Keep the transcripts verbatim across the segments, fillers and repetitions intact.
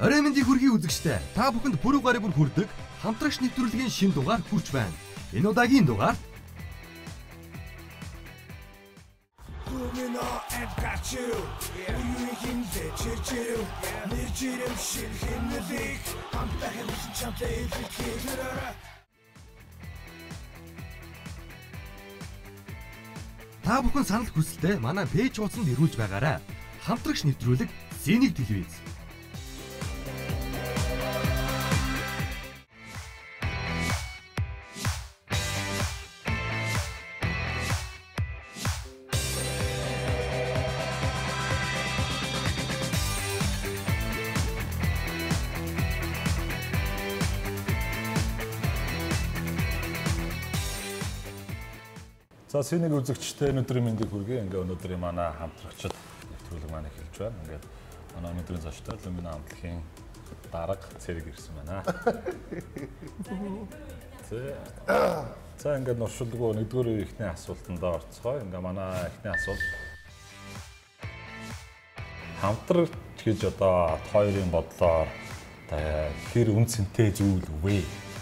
Орой мэндийг хүргэе үзэгчтэй. Та бүхэнд пүрэв гарыг бүр хүрдэг хамтрагч нэвтрүүлгийн шинэ дугаар хүрч байна. Энэ удаагийн дугаар Та бүхэн санал хүсэлтээ манай пэйж хуудсанд ирүүлж байгаарай. Хамтрагч нэвтрүүлэг Зэник телевиз. За синийг үзэгчтэй өнөөдрийн мэндийг хүргэе. Ингээ өнөөдрийн манай хамтрагчид нэвтрүүлэг маань эхэлж байна. Ингээд манай өнөөдрийн зочдоор Lumina хамтлагийн дарга цэрэг ирсэн байна. За ингээд нуршилгүй нэгдүгээр ихний асуултанд орцгоо. Ингээ манай ихний асуулт хамтрагч гэж одоо хоёрын бодлоор хэр үнцэнтэй зүйл вэ?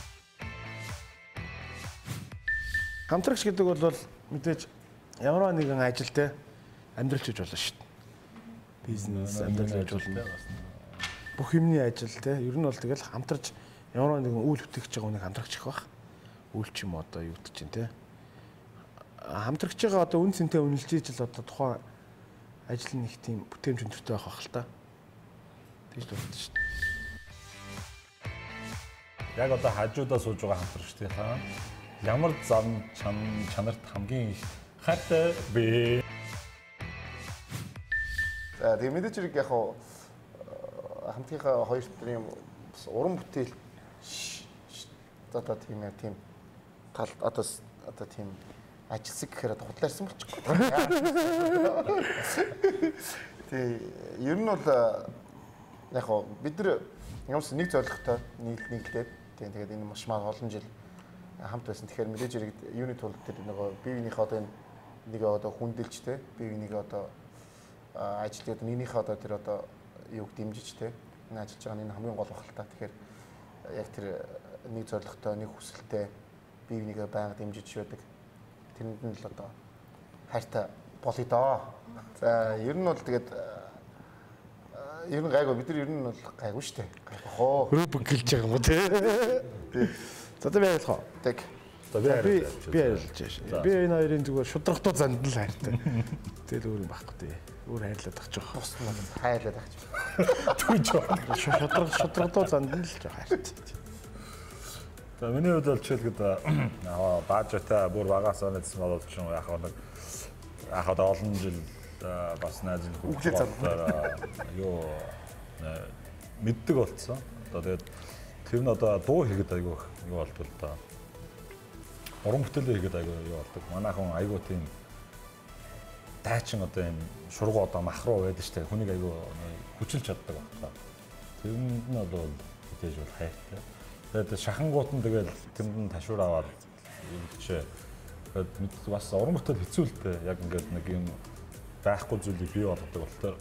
Хамтрагч гэдэг бол мэдээж ямар нэгэн ажилтай амьдралч гэж болно шүү дээ. Бизнес амьдрал гэж болно. Бүх юмний ажил те. Ер нь бол тэгэл хамтарч ямар нэгэн үйл хөтлөгч байгаа хүнийг хамтрагч гэх баг. Үйл ч юм одоо юу гэдэг чинь те. Хамтрагч байгаа одоо үн цэнтэй үнэлж ижил одоо тухайн ажил нэг тийм бүтээмж өндөртэй байх бах л та. Тэгж байна шүү дээ. Яг одоо хажуудаа сууж байгаа хамтрагчдынхаа ямар зам чанарт хамгийн их хайртай бэ? За тийм мэдээж хэрэг яг хамтынхаа хоёр төрлийн уран бүтээл одоо тийм тийм гал одоо одоо тийм ажилсаг гэхээр худлаарсан болчихгүй. Тэг ер нь бол яг бид нар ямарс нэг зорилготой нийлнэлээд тийм тэгээд энэ маш маа олон жил хамт байсан. Тэгэхээр мэдээж хэрэг юуны тулд тэр нөгөө бие биенийхээ одоо нэг одоо хүндэлжтэй бие биенийхээ одоо ажилтнууд нэгнийхээ одоо тэр одоо юуг дэмжиж тэ энэ ажиллаж байгаа нь хамгийн гол багтал та. Тэгэхээр яг тэр нэг зорилготой нэг хүсэлтэй бие биенийхээ байнга дэмжиж байдаг. Тэрэнд нь л одоо хайртай болъё доо. За ер нь бол тэгээд ер нь гайгүй бид нар ер нь бол гайгүй шүү дээ. Гайгүй хоо. Руб гэлж байгаа юм уу те. За одоо би ярих уу? Тэг. За би би ярилж байна. Би энэ хоёрын зүгээр шудрагтуу занд л хайртай. Тэгэл өөр юм байхгүй тий. Өөр хайрлаад ах жоох. Бус нь хайрлаад ах жоох. Түнж байна. Шудраг шудрагтуу занд л жоох хайртай. За миний хувьд бол жишээлбэл аа баажтай бүр багасаа нэгсэн болоод ч яг нэг яг одоо олон жил бас найз нөхдөд юу мэддэг болцсон. Одоо тэгээд тэр нь одоо дуу хийгээд айгүй юу болтол та. Уран бүтээлээ хийгээд айгүй юу болдог. Манайхан айгүй тийм дайчин одоо юм шургуу одоо махруу байдаг штэ. Хүнийг айгүй хүчилж чаддаг байна. Тэр нь бол мэдээж бол хайртай. Тэгээд шахангууд нь тэгэл тэнд нь ташуур аваад ингэчээ. Тэгээд бас уран бүтээл хэцүүлтэй. Яг ингээд нэг юм байхгүй зүйлийг бий болгодог болохоор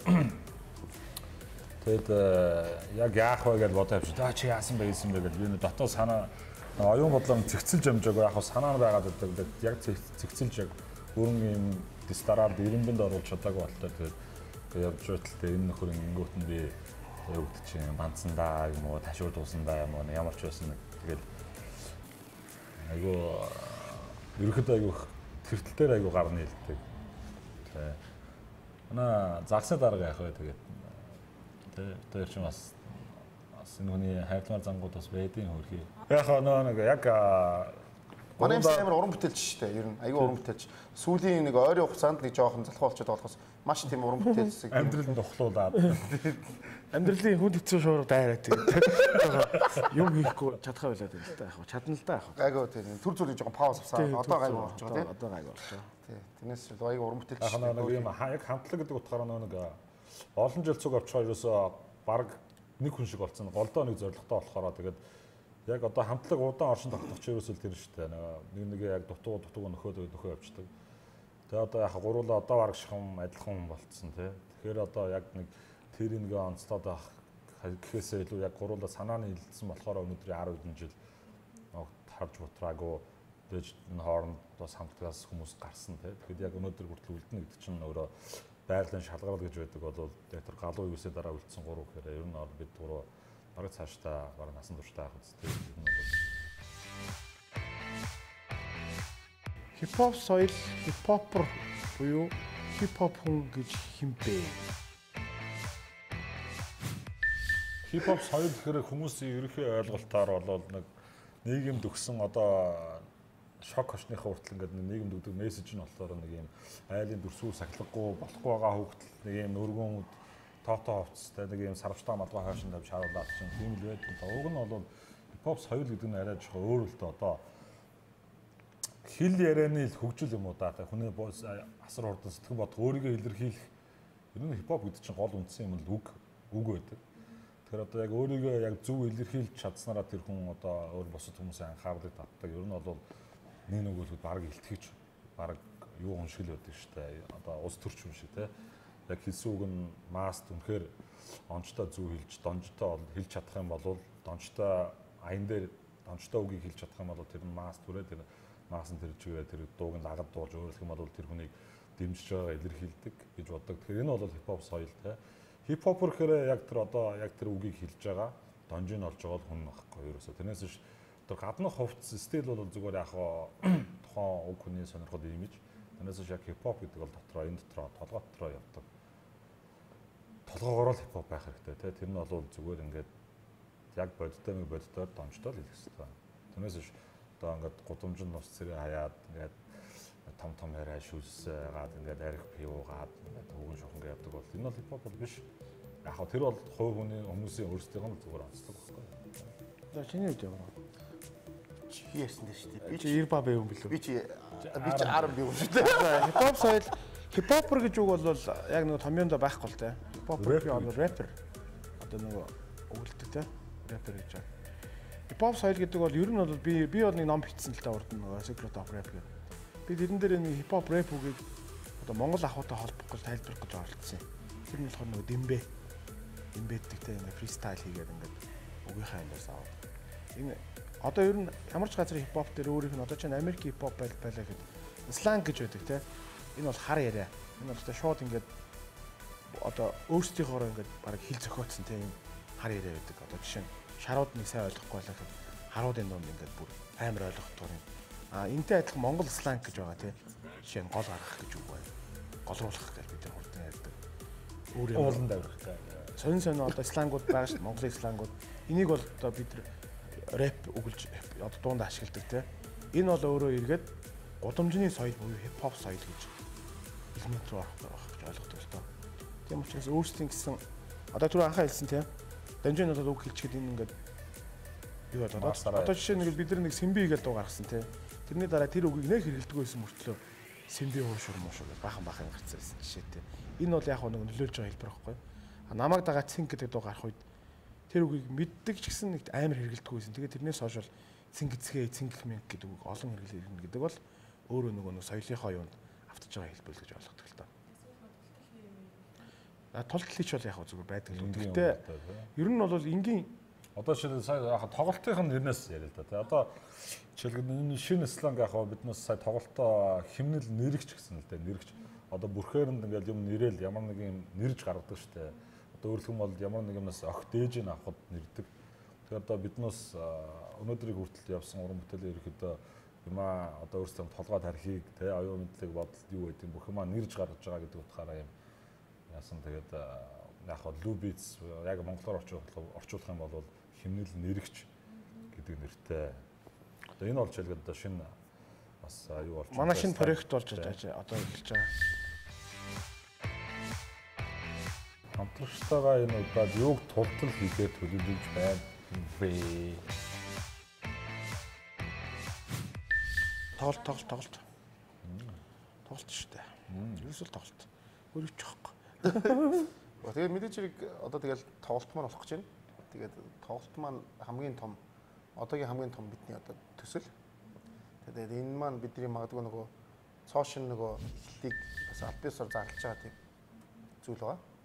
Тэгэд яг яах вэ гэж бодож авчих. Чи яасан бэ гэсэн бэ гэж би дотоод санаа оюун бодлоо цэгцэлж амжаагүй яг санаа нь байгаад байдаг. Яг цэгцэлж яг бүрэн юм дистараад ирэмбэнд оруулж чадаагүй болтой. Тэгээд явж байтал энэ нөхөр ингэнгүүт нь би юу гэдэг чинь банцсандаа юм уу ташуур дуусандаа юм уу ямар ч байсан тэгээд айгу ерөөхдөө айгу тэртэл дээр айгу гарна хэлдэг. Тэ. Ана загсны дарга яах вэ тэгээд Тэр чинь бас энэ хүний хайрламар зангууд бас байдیں۔ Хөрхий. Яг нөө нэг яг манай амар уран бүтээлч шүү дээ. Ер нь аюу уран бүтээлч. Сүүлийн нэг ойрын хугацаанд нэг жоохон залхуу болчиход болохоос маш тийм уран бүтээлсэг амьдралд тухлуулаад амьдралын хүнд хэцүү шуурга дайраад тэгээд юм хийхгүй чадхаа байлаад байна л да. Яг чадна л да. Айгуу тийм төр зүрийг жоохон пауз авсаа. Одоо гайгүй болж байгаа тийм. Одоо гайгүй болж байгаа. Тийм. Тэрнээс л аюу уран бүтээлч. Яг нэг юм яг хамтлаг гэдэг утгаараа нэг олон жил цуг авч байгаа ерөөсөө баг нэг хүн шиг болсон. Голдоо нэг зоригтой болохоор тэгээд яг одоо хамтлаг удаан оршин тогтох ч ерөөсөө тэр шүү дээ. Нэг нэг яг дутуу дутуу нөхөөд нөхөө явчихдаг. Тэгээд одоо яг гуруулаа одоо бараг шихам адилхан хүн болцсон тий. Тэгэхээр одоо яг нэг тэр нэг онцлоод байх гэхээсээ илүү яг гуруула санааны хилцсэн болохоор өнөөдрийн арав хэдэн жил харж бутраагүй дэж энэ хооронд бас хамтгаас хүмүүс гарсан тий. Тэгэхэд яг өнөөдөр хүртэл үлдэнэ гэдэг чинь өөрөө байгалийн шалгарал гэж байдаг бол яг тэр галуу юусээ дараа үлдсэн гурав гэхээр ер нь бол бид гурав бараг цаашдаа бараг насан туршдаа авах үстэй. Хипхоп соёл, хипхопер буюу хипхоп хүн гэж хэмбэ. Хипхоп соёл гэхээр хүмүүсийн ерөнхий ойлголтоор бол нэг нийгэмд өгсөн одоо шок хошныхаа хүртэл ингээд нийгэмд өгдөг мессеж нь болохоор нэг юм айлын дүрсүү сахилгагүй болохгүй байгаа хөвгтөл нэг юм өргөмөд тоотоо хувцастай нэг юм сарвчтаа малгай хаашин тавьж харуулаад чинь тийм л байдаг. Уг нь бол хипхоп соёл гэдэг нь арай жоохон өөр л дээ одоо хэл ярианы хөгжил юм уу да хүний асар хурдан сэтгэн бодох өөрийгөө илэрхийлэх ер нь хипхоп гэдэг чинь гол үндсэн юм л үг үг байдаг. Тэгэхээр одоо яг өөрийгөө яг зөв илэрхийлж чадсанараа тэр хүн одоо өөр бусад хүмүүсийн анхаарлыг татдаг. Ер нь бол нэг нэг үл баг илтгэж баг юу хүн шиг л байдаг шүү дээ. Одоо ус төрч юм шиг те. Яг хэлсэн үг нь маст үнэхээр онцтой зөв хэлж, донжтой хэлж чадах юм бол донжтой аян дээр донжтой үгийг хэлж чадах юм бол тэр нь маст түрээ тэр маасан тэр чигээр тэр дууг нь лагад дуулж өөрөлдөх юм бол тэр хүнийг дэмжиж байгаа илэрхийлдэг гэж боддог. Тэгэхээр энэ бол хипхоп соёл те. Хипхопер гэхээр яг тэр одоо яг тэр үгийг хэлж байгаа донжийг олж байгаа хүн байхгүй ерөөсөө. Тэрнээс биш тэр гаднах хувцс стил бол зүгээр яг тухайн үг хүний сонирхол имиж. Тэрнээс биш яг хипхоп гэдэг бол дотроо энэ дотроо толгой дотроо явдаг. Толгоогоор л хипхоп байх хэрэгтэй тий. Тэр нь бол зүгээр ингээд яг бодтой мэг бодтоор донжтой л хэлэх хэрэгтэй. Тэрнээс биш одоо ингээд гудамжинд нус цэрэг хаяад ингээд том том яриа шүлсгээд ингээд арх пивуугаад ингээд хөвгөн шохон гэдэг бол энэ бол хипхоп бол биш. Яг хөө тэр бол хувь хүний хүмүүсийн өөрсдийнх нь зүгээр онцлог байхгүй. За чиний үед яваа. Чи яасан дээ шүү дээ. Би чи ирба байв юм билүү? Би чи би чи арам бив шүү дээ. Хипхоп соёл хипхопер гэж үг бол яг нэг томьёонд байхгүй л те. Хипхопер гэдэг рэпер. Одоо нэг өгүүлдэг те. Рэпер гэж байна. Хипхоп соёл гэдэг бол ер нь бол би би бол нэг ном бичсэн л та урд нь Secret of Rap гэдэг. Би тэрэн дээр нэг хипхоп рэп үгийг одоо монгол ахуйтай холбох гэж тайлбарлах гэж оролцсон юм. Тэр нь болохоор нэг дэмбэ. Дэмбэддэг те ингээ фристайл хийгээд ингээ үгийнхаа юмээс аваад. Энэ одоо ер нь ямар ч газар хипхоп дээр өөрийнх нь одоо ч Америк хипхоп байл байлаа гэхэд сланг гэж байдаг те. Энэ бол хар яриа. Энэ бол шууд ингээ одоо өөрсдийнхоороо ингээ бараг хэл зохиоцсон те юм хар яриа байдаг. Одоо жишээ нь шарууд нэг сайн ойлгохгүй байлаа гэхэд харуудын дунд ингээ бүр амар ойлгохдоор юм. А энтэй адилхан монгол сланг гэж байгаа тий. Жишээ нь гол гаргах гэж үг байна. Голруулах гэж бид нар хурдан ярьдаг. Өөр юм уулан даврах гэх. Сонин сонин одоо слангууд байгаа шүү дээ. Монголын слангууд. Энийг бол одоо бид рэп өгүүлж одоо дуунд ашигладаг тий. Энэ бол өөрөө эргээд гудамжны соёл буюу хипхоп соёл гэж элемент рүү орох гэж ойлгодог л доо. Тийм учраас өөрсдийн гэсэн одоо түрүү анхаа хэлсэн тий. Данжин бол үг хэлчихэд энэ ингээд юу болоод одоо жишээ нэг бид нар нэг симби гэдэг дуу гаргасан тий. Тэрний дараа тэр үгийг нэг хэрэгэлдэггүй байсан мөртлөө симби уушур муушур гэж бахан бахан гарцсан жишээтэй. Энэ бол яг нэг нөлөөлж байгаа хэлбэр байхгүй. Намайг дагаа цинг гэдэг дуу гарах үед тэр үгийг мэддэг ч гэсэн нэг амар хэрэгэлдэггүй байсан. Тэгээд тэрнээс хойш бол цингэцгээ цингэх мэнг гэдэг үг олон хэрэглэн гэдэг бол өөрөө нөгөө нэг соёлынхоо юунд автаж байгаа хэлбэр л гэж ойлгодог л доо. А толтлооч бол яг зүгээр байдаг л. Гэхдээ ер нь бол энгийн одоо жишээ сая яг тоглолтын нэрнээс яриа л да. Тэгээ одоо жишээлбэл энэ шинэ сланг яг биднээс сая тоглолтоо химнэл нэрэгч гэсэн л дээ. Нэрэгч одоо бүрхээрэнд ингээл юм нэрэл ямар нэг юм нэрж гаргадаг шүү дээ. Одоо өөрөлдөх юм бол ямар нэг юмнаас огт ээж нь авахд нэрдэг. Тэгээ одоо биднээс өнөөдрийг хүртэл явсан уран бүтээлээ ерөөхдөө юмаа одоо өөрсдөө толгой тархийг те оюун мэдлэг бодол юу гэдэг бүх юмаа нэрж гаргаж байгаа гэдэг утгаараа юм яасан. Тэгээд яг хоо лубиц яг монголоор орчуулах юм бол химнэл нэрэгч гэдэг нэртэй. Одоо энэ болж байгаа одоо шинэ бас юу болж байна. Манай шинэ проект болж байгаа одоо эхэлж байгаа. Хамтлагчтайгаа энэ удаад юуг тултал хийгээд төлөвлөж байна вэ? Тоглолт тоглолт тоглолт. Тоглолт шүү дээ. Ерөөсөө тоглолт. Өөрөж чахгүй. Тэгээд мэдээж хэрэг одоо тэгэл тоглолт маань болох гэж байна. Тэгээд тоглолт маань хамгийн том одоогийн хамгийн том бидний одоо төсөл. Тэгээд энэ маань бидний магадгүй нөгөө цоошин нөгөө эхлэлийг бас аль биесээр зарлж байгаа тийм зүйл байгаа.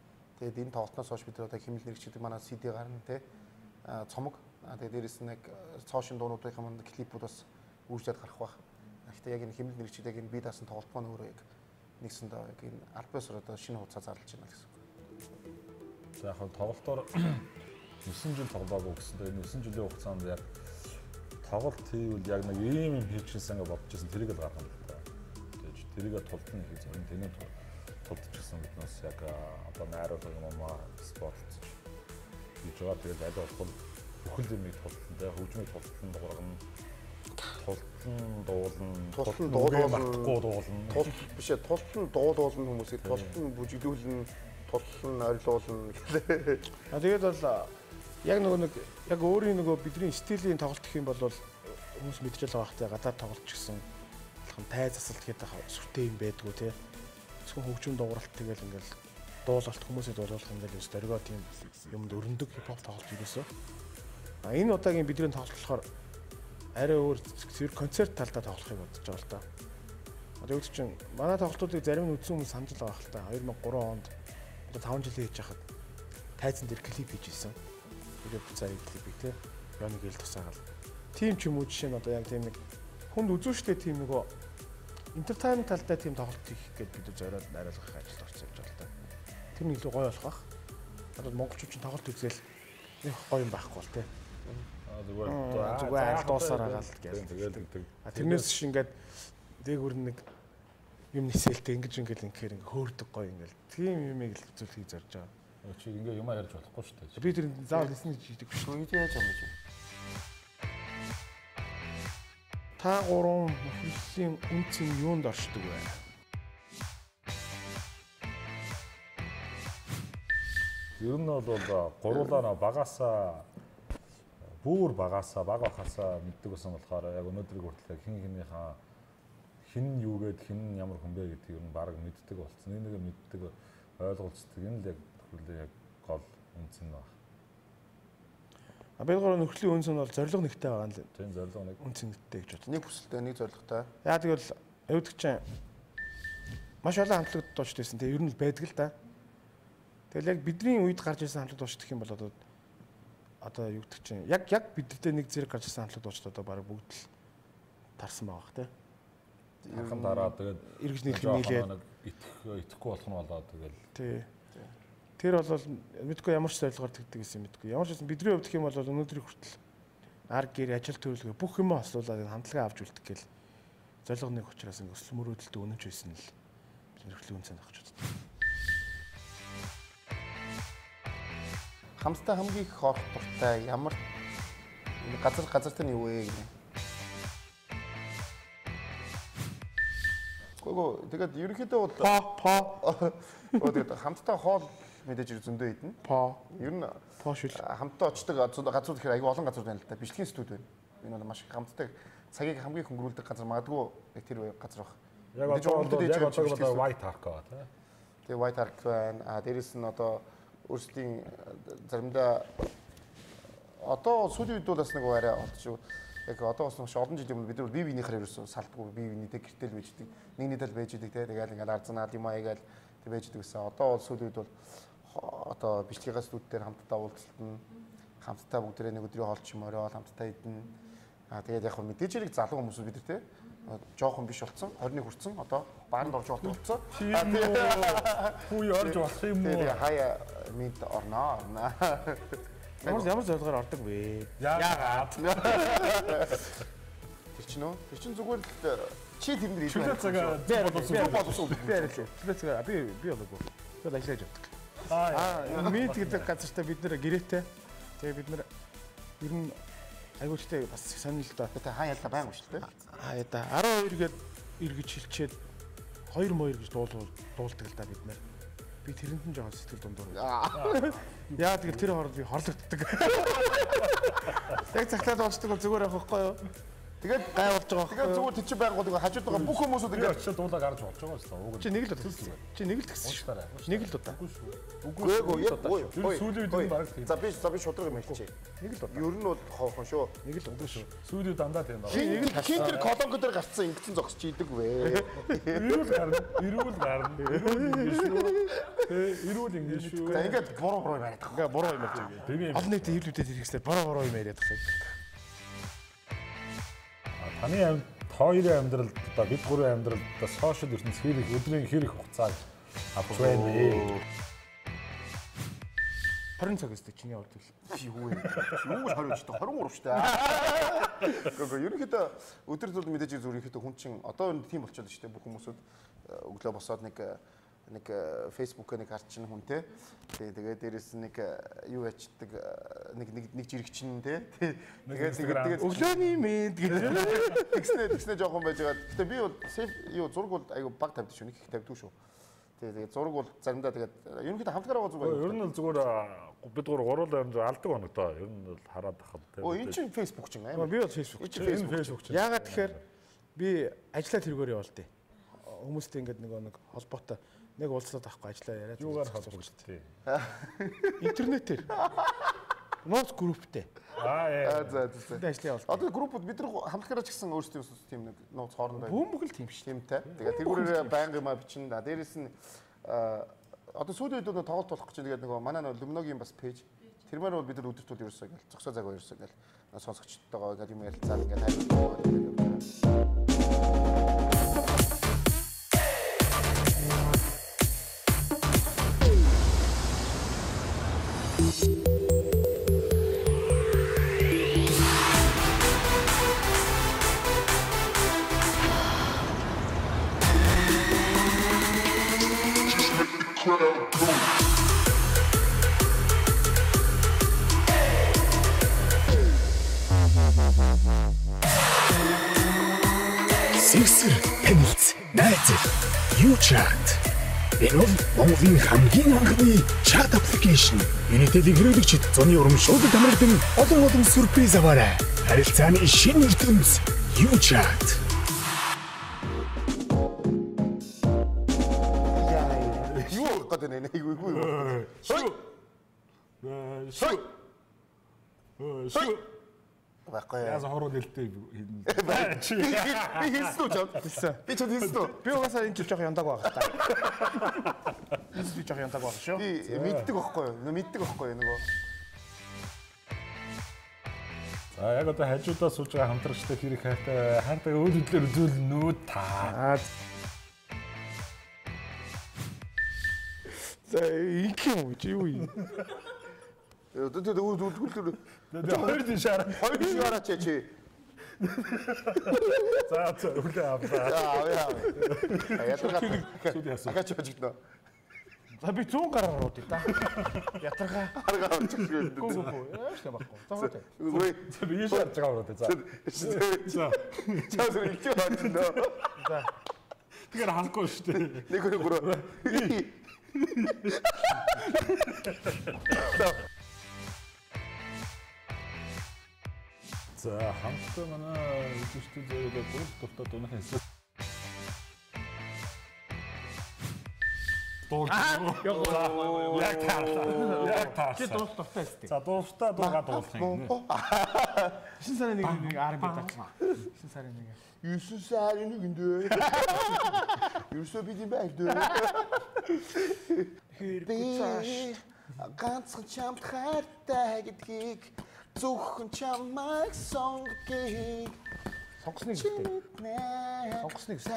Тэгээд энэ тоглолтноос хойш бид одоо хэмнэл нэрчдэг манай си ди гарна те. Цомог. Тэгээд дээрэс нь яг цоошин дуунуудын маань клипүүд бас үүсчихэд гарах байх. Гэхдээ яг энэ хэмнэл нэрчдэг яг энэ би даасан тоглолт маань өөрөө яг нэгсэндээ яг энэ альбиосоор одоо шинэ хугацаа зарлаж байна гэсэн үг. За яг тоглолтоор насан жил тоглоагүй гэсэндээ энэ насан жилийн хугацаанд яг тоглолт хийвэл яг нэг ийм юм хийчихсэн гэж бодож байсан тэрийг л гаргах юм байна. Тэгэж тэрийг тултна гэж энэ тэний тулдчихсан биднээс яг одоо найруулга юм аа спорт хийж байгаа. Тэгээд аль болох бүхэл юмыг тултна тэ хөгжмийг тултна дуургана. Тултан дуулна. Тултан дуулна. Мартахгүй дуулна. Тул биш ээ тултан дуулуулна хүмүүсийг тултан бүжиглүүлнэ, тултан ойрлуулна гэхлээ. А тэгээд бол яг нөгөө нэг яг өөрийн нөгөө бидний стилийн тоглолт гэх юм бол хүмүүс мэдчихэл байгаа хэрэгтэй гадаад тоглолт ч гэсэн алхан тай засалт гэдэг сүртэй юм байдгүй те. Зөвхөн хөгжим дууралт тэгэл ингээл дуулалт хүмүүсийг дуулуулах ингээл өс дөргөө тийм юмд өрнөдөг хипхоп тоглолт юусэн. А энэ удаагийн бидний тоглолт болохоор арай өөр зэрэг концерт талдаа тоглохыг бодож байгаа л да. Одоо юу чинь манай тоглолтуудыг зарим нь үзсэн хүмүүс санаж байгаа хэл та. две тысячи три онд одоо таван жил хийж хахад тайзан дээр клип хийж ирсэн. Тэгээд буцаа клипийг те. Яны гэл тусаагаал. Тим ч юм уу жишээ нь одоо яг тийм нэг хүнд үзүүштэй тийм нөгөө entertainment талдаа тийм тоглолт хийх гээд бид зориод найруулгах ажилд орсон гэж байна л да. Тэр нь илүү гоё болох бах. Одоо монголчууд ч тоглолт үзэл нэг гоё юм байхгүй бол те. Зүгээр зүгээр аль дуусаар агаал гэж. Тэгээд тэрнээс ш ингээд дээгүр нэг юм нисэлтэй ингэж ингээл ингээр ингээ хөөрдөг гоё ингээл тийм юмыг л үзүүлэхийг зорж байгаа. Чи ингээ юм ярьж болохгүй шүү дээ. Би тэр заавал хэлсэн гэж хийдэг шүү. Үед яаж юм бэ? Та гурван нөхрөлийн үнцэн юунд оршдог вэ? Ер нь бол гуруулаа багасаа бүр багасаа баг бахасаа мэддэг байсан болохоор яг өнөөдрийг хүртэл хин хинийхээ хин юу гээд хин ямар хүн бэ гэдгийг ер нь баг мэддэг болсон. Энийг мэддэг ойлголцдог энэ л яг хүртэл яг гол үнц нь баг. А бид гурван нөхрөлийн үнц нь бол зориг нэгтэй байгаа юм л. Тийм зориг нэг үнц нэгтэй гэж бод. Нэг хүсэлтэй, нэг зоригтой. Яа тэгвэл эвдэгч маш олон хамтлагд дуучид байсан. Тэгээ ер нь л байдаг л да. Тэгэл яг бидний үед гарч ирсэн хамтлаг дуучид гэх юм бол одоо одоо юу гэдэг чинь яг яг бидтэй нэг зэрэг гарч ирсэн хамтлаг дуучид одоо баг бүгд л тарсан байгаа хэ тэ. Хахан дараа тэгээд эргэж нийлэн нийлээд итгэх итгэхгүй болох нь болоод тэгэл. Тий. Тэр бол мэдгүй ямар ч зорилгоор тэгдэг гэсэн мэдгүй. Ямар ч байсан бидний хувьд гэх юм бол өнөөдрийг хүртэл ар гэр ажил төрөлгөө бүх юм ослуулаад энэ хамтлагаа авч үлдэх гээл зорилго нэг учраас ингэ өсөл мөрөөдөлтөд өнөж байсан л бидний нөхрөлийн үнцэн авч үздэг. Хамтдаа хамгийн их орох дуртай ямар газар газартай нь юу вэ гэнэ. Гого тэгээд ерөнхийдөө бол по по оо тэгээд хамтдаа хоол мэдээж зөндөө идэнэ. По. Ер нь по шил. Хамтдаа очдог газрууд гэхээр аюу олон газрууд байна л да. Бичлэгийн студ байна. Энэ бол маш их хамтдаа цагийг хамгийн хөнгөрүүлдэг газар магадгүй яг тэр газар баг. Яг одоо яг одоо White Ark аа тий. Тэгээ White Ark байна. А дээрэс нь одоо өөрсдийн заримдаа одоо сүүлийн үед бол бас нэг арай олчих. Яг одоо бас маш олон жилийн өмнө бид нар бие биенийхээр ерөөсөө салдгүй бие биенийтэй гэртэл байж идэг. Нэг нийтэл байж идэг те. Тэгэл ингээл арзанаад юм аягаал тэг байж идэг гэсэн. Одоо бол сүүлийн үед бол одоо бичлэгээс студ дээр хамтдаа уулзалтна. Хамтдаа бүгдээ нэг өдрийн хоолч юм орой хамтдаа идэнэ. Аа тэгээд яг мэдээж хэрэг залуу хүмүүс бид нар те. Жохон биш болсон. хорины хүрсэн. Одоо баанд орж болсон. Хүү орж болох юм уу? Тэгээд хаяа мэд орноо. Ямар ямар зорилгоор ордог вэ? Яагаад? Тэр чинь үү? Тэр чинь зүгээр л чи тэрнэр идэх. Чөлөө цагаа боловсон боловсон. Би арилээ. Чөлөө цагаа би би болоогүй. Тэгээд ажиллаж явдаг. Аа, мэд гэдэг газартаа бид нэр гэрээтэй. Тэгээ бид нэр ер нь айгуучтай бас сонир л доо. Тэ хаа ялла байнг шүү дээ. Аа яда арван хоёр гээд эргэж хилчээд хоёр моёр гэж дуулуул дуулдаг л да бид нэр. Би тэрэнд нь жоохон сэтгэл дундуур. Яа тэгэл тэр хооронд би хорлогддог. Яг цагтаа дуусдаг бол зүгээр авахгүй юу? Тэгээд гай болж байгаа. Тэгээд зүгээр тийч байгаад байгаа хажууд байгаа бүх хүмүүсүүд ингээд очиж дуулаа гарч болж байгаа шүү дээ. Чи нэг л удаа. Чи нэг л тэгсэн шүү. Нэг л удаа. Үгүй ээ. Сүүлийн үед баг тийм. За би за би шудраг юм хэлчихье. Нэг л удаа. Ер нь бол хоохон шүү. Нэг л удаа шүү. Сүүлийн дандаа тийм байна. Нэг л хин тэр колонго дээр гарцсан ингэсэн зогсож идэг вэ. Ирүүл гарна. Ирүүл гарна. Ирүүл ингэ шүү. Ирүүл ингэ шүү. За ингээд буруу буруу юм яриад байгаа. Ингээ буруу юм ярьж байгаа. Олон нийтэд хэвлүүдэд хэрэгслээ буруу буруу юм яриад байгаа. Таны амьд хоёрын амьдралд одоо бид гурван амьдралд одоо сошиал ертөнц хэрэг өдрийн хэрэг хугацааг авч байна вэ? хорин цаг өстэй чиний урд хэл. Юу вэ? Юу л хорин ч та хорин гурав ч та. Гэхдээ ерөнхийдөө өдөр тутмын мэдээж зүгээр ерөнхийдөө хүн чинь одоо энэ тийм болчиход шүү дээ бүх хүмүүсүүд өглөө босоод нэг нэг Facebook нэг харж чинь хүн те. Тэгээд дээрээс нэг юу ячдаг нэг нэг нэг жирэг чинь те. Тэгээд тэгээд өглөөний мэд гэж тэгснэ тэгснэ жоохон байж байгаа. Гэтэ би бол юу зураг бол айгу баг тавьдаг шүү. Нэг их тавьдаг шүү. Тэгээд зураг бол заримдаа тэгээд ерөнхийдөө хамтгаараа зүгээр. Ер нь бол зүгээр бид гур гурвал алдаг оног доо. Ер нь бол хараад тахад те. Оо энэ чинь Facebook чинь аа. Би бол Facebook. Энэ Facebook чинь. Яагаад тэгэхээр би ажиллаа тэргээр явуулдیں۔ Хүмүүстэй ингээд нэг нэг холбоотой нэг уулзлаад авахгүй ажиллаа яриад. Юугаар холбогдсон? Интернетээр. Нууц групптэй. Аа яа. За за. Ажлын явуулт. Одоо группуд бид нар хамтгаараа ч гэсэн өөрсдөө тийм нэг нууц хоорондоо. Бөмбөг л тийм шүү. Тэмтэй. Тэгээд тэргүүрээр байнга юмаа бичнэ. Дээрээс нь одоо сүүлийн үед нэг тоглолт болох гэж тэгээд нөгөө манай нөгөө Luminoгийн бас пэйж. Тэрмээр бол бид нар өдөртөө ерөөсөө ингээл зөксөө цаг ерөөсөө ингээл сонсогчтойгоо ингээл юм ярилцаад ингээл хайрлаа. Сэгсэр танилц найз юу чат энэ бол Монголын хамгийн анхны чат аппликейшн. Юнитэд хэрэглэгчид зуны урамшуулалт амрагдан олон олон сюрприз аваарай. Харилцааны шинэ ертөнц юу чат. Юу гэдэг нэ айгүй айгүй. Шүү. Шүү. Шүү. Баггүй. Яа хороо нэлтэй хийдэн. Чи би хийсэн үү чам? Би ч хийсэн үү? Би угаасаа энэ жил жоох яндаг байгаа та. Энэ жил жоох яндаг байгаа шүү. Би мэддэг байхгүй юу? Мэддэг байхгүй юу нөгөө. За яг одоо хажуудаа сууж байгаа хамтрагчтай хэрэг хайртай хайртай өөл хөдлөөр үзүүлнэ та. За их юм уу чи юу юм? Тэгээд үлдгүүл Хоёр дин шаараа. хоёр дин шаараа чи чи. За за үлээ авлаа. За авъя авъя. Яагаад агач очигдно. За би зүүн гараар ороод та. Ятарга. Харгаа очиж. Гүү гүү. Яаж та байхгүй. За хөөе. За би яаж харж байгаа юм бэ? За. За. За зөв илж очно. За. Тэгэхээр халахгүй шүү дээ. Нэг хүн гурав. За хамтдаа манай үзэгчдийн зөвлөгөө бүр дуртай дуунах хэлсэн. Яг таарлаа. Яг таарлаа. Чи дуус дуртай өстэй. За дуустаа дуугаа дуулах юм. Шинэ сарын нэг нэг ар би таачна. Шинэ сарын нэг. Юусэн сарын нэг дөө. Юусоо бид юм байх дөө. Хэрэг ганцхан чамд хайртай гэдгийг зөвхөн чамайг сонгогийг сонгосныг өстэй. Сонгосныг өстэй.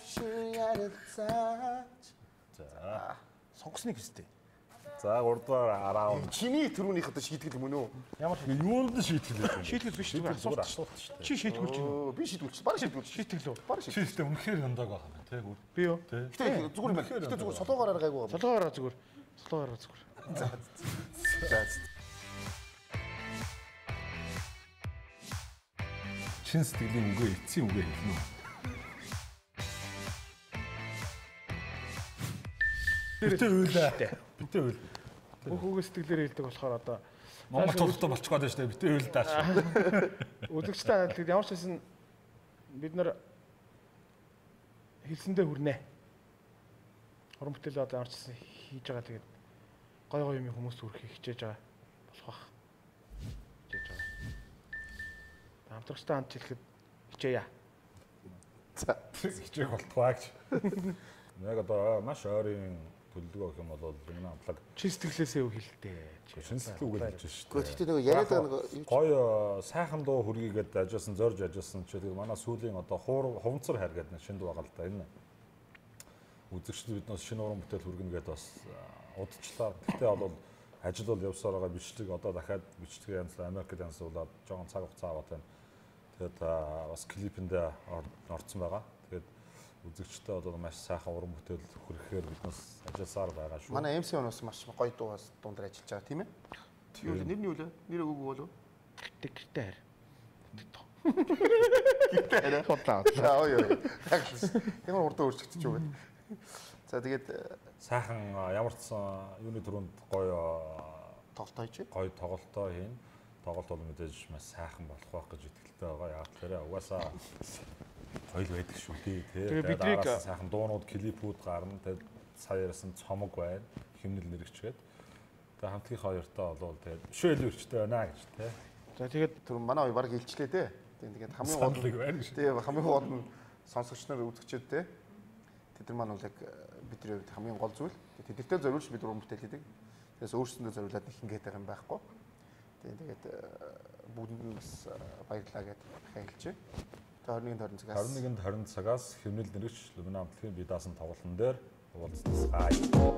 За. Сонгосныг өстэй. За гуравдугаар араа. Чиний түрүүнийх одоо шийтгэл юм уу? Ямар юунд шийтгэл вэ? шийтгэл биш зүгээр асуулт асуулт шүү дээ. Чи шийтгэл чинь. Би шийдвүүлчих. Бараг шийдвүүлчих. Шийтгэл үү? Бараг шийдвүүлчих. Шийдэлтэй үнэхээр яндаг байгаа юм тий гүр. Би юу? Гэтэ зүгээр юм байна. Гэтэ зүгээр солоогоор гайгүй байна. Солоогоороо зүгээр. Солоогоороо зүгээр. За. За. Чин сэтгэлийн үгээ эцсийн үгээ хэлнэ үү? Битээ үйлээ. Битээ үйл. Бүх үгээ сэтгэлээр хэлдэг болохоор одоо Монгол тултай болчихгоо дээ шүү дээ. Битээ үйл даач. үзэгчтэй тэгээд ямар ч байсан бид нар хэлсэндээ хүрнэ. Уран бүтээл одоо орчсон хийж байгаа тэгээд гой гой юм хүмүүс хүрхийг хичээж байгаа болох бах. Хичээж байгаа. Хамтрагчтай хамт хэлэхэд хичээе. За хичээх болтугай гэж. Яг одоо маш ойрын төлөвлөгөө гэх юм бол энэ амтлаг чи сэтгэлээсээ үг хэлдэг. Шин сэтгэл үг хэлж шүү дээ. Гэхдээ тийм нэг яриад байгаа нэг гоё сайхан дуу хүргийгээд ажилласан, зорж ажилласан ч тэгээд манай сүүлийн одоо хуур хуванцар хайр гэдэг нэг шинэ дуу байгаа л да. Энэ үзэгчид биднээс шинэ уран бүтээл хүргэнэ гэдээ бас удажлаа. Гэхдээ бол ажил бол явсаар байгаа бичлэг одоо дахиад бичлэгээ янзлаа Америкт янзлуулаад жоохон цаг хугацаа аваад байна. Тэгээд бас клипэндээ орцсон байгаа. Тэгээд үзэгчтэй одоо маш сайхан уран бүтээл хүргэхээр биднээс ажилласаар байгаа шүү. Манай эм си онос маш гоё дуу бас дундаар ажиллаж байгаа тийм ээ. Юу л нэр нь юу лээ? Нэр өгөөг болов? Гэртээ хайр. Гэртээ хайр. Хотлаа. Аа ой ой. Ямар урдаа өөрчлөгдөж байгаа юм. За тэгээд сайхан ямар ч юуны төрөнд гоё тоглолтоо хийж. Гоё тоглолтоо хийн. Тоглолт бол мэдээж маш сайхан болох байх гэж итгэлтэй байгаа. Яг тэрэ угаасаа гоё байдаг шүү дээ. Тэгээд бидний сайхан дуунууд, клипүүд гарна. Тэгээд сая ярьсан цомог байна. Химнэл нэрэгчгээд. Тэгээд хамтгийн хоёртоо бол тэгээд шөөл өрчтэй байна гэж тий. За тэгээд түр манай хоёр баг илчлээ те. Тэгээд хамгийн гол байна шүү. Тэгээд хамгийн гол нь сонсогч нар үзэгчид те. Тэд нар маань бол яг бидний хувьд хамгийн гол зүйл. Тэдэртээ зориулж бид уран бүтээл хийдэг. Тэгээс өөрсөндөө зориулаад их ингээд байгаа юм байхгүй. Тэгээд бүгдэнд бас баярлалаа гэж хэлчихье. Тэгээ хорин цагаас хорин нэгэнд хорин цагаас хэмнэл нэрэгч Люмина амтлагын бие даасан тоглолтын дээр уулзцгаая.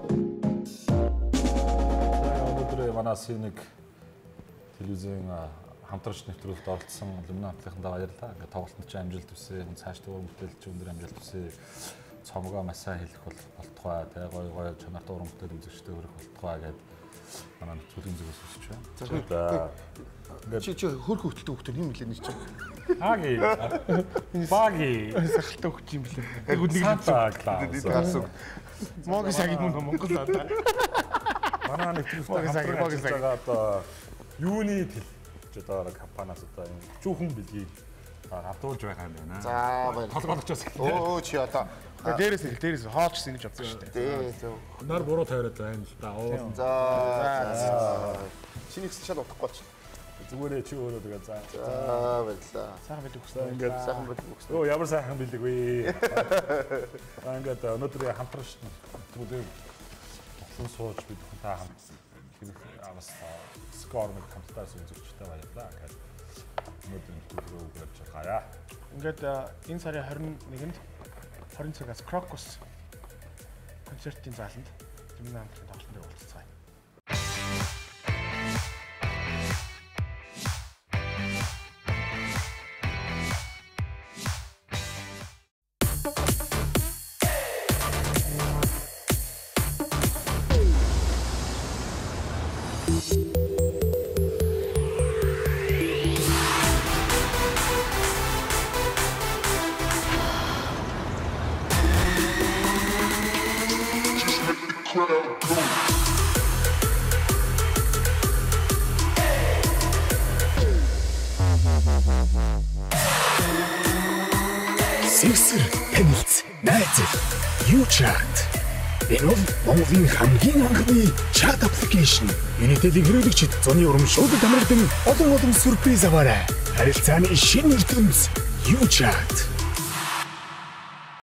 Өнөөдөр манаас нэг телевизийн хамтрагч нэвтрүүлэлт оролцсон Люмина амтлагынхаа баярлалаа. Ингээд тоглолтод ч амжилт хүсье, цаашдаа уран бүтээлч өндөр амжилт хүсье. Цомгоо маш сайн хэлэх болтугай, тэгээ гой гой чанартай уран бүтээл үзэгчтэй хүрэх болтугай гэдэг манай нэвтрүүлгийн зүгээс хүсэж байна. За чи чи хөрх хөвтөлтөд хөвтөл юм билээ нэг чи. Хаги. Баги. Сахалтай хөвч юм билээ. Яг үнийг хэлсэн. Моги сагийн мөн Монгол одоо. Манай нэвтрүүлэгт моги сагийн одоо юуны тэл одоо компаниас одоо чүүхэн бэлгийг хавтуулж байгаа юм байна. За баярлалаа. Толгойлогчоос. Өө чи одоо дээрээс ил дээрээс хоолчсон гэж бодсон шүү дээ. Тий, зөв. Нар буруу тавиад байна л да. За. Чиний шал утахгүй ч. Зүгээрээ чи өөрөө тэгээ за. За баярлалаа. Сайхан бэлэг өгсөн. Ингээд сайхан бэлэг өгсөн. Оо ямар сайхан бэлэг вэ? Ингээд өнөөдөр хамтрагч бүдэг болсон сууж бид та хамт бас скор нэг хамтдаас үзэгчтэй баярлалаа гэж өнөөдөр төлөвлөгөө өгөөж байгаа. Ингээд энэ сарын хорин нэгэнд хорин цагаас Crocus концертын зааланд Люмина амтлагын тоглолтын дээр уулзцгаая. Сэгсэр танилц найзал U-Chart. Энэ бол Монголын хамгийн анхны чат аппликейшн. Unitel-ийн хэрэглэгчид зуны урамшуулалт амрагдан олон олон сюрприз аваарай. Харилцааны шинэ ертөнц U-Chart.